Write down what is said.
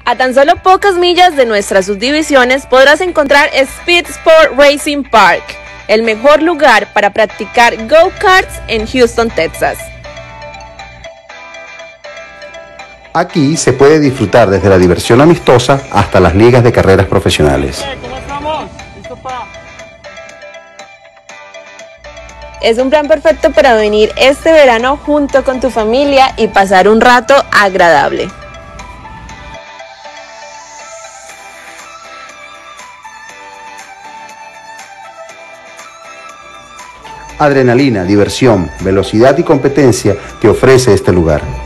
A tan solo pocas millas de nuestras subdivisiones podrás encontrar Speed Sport Racing Park, el mejor lugar para practicar go-karts en Houston, Texas. Aquí se puede disfrutar desde la diversión amistosa hasta las ligas de carreras profesionales. ¿Cómo estamos? ¿Listo pa? Es un plan perfecto para venir este verano junto con tu familia y pasar un rato agradable. Adrenalina, diversión, velocidad y competencia te ofrece este lugar.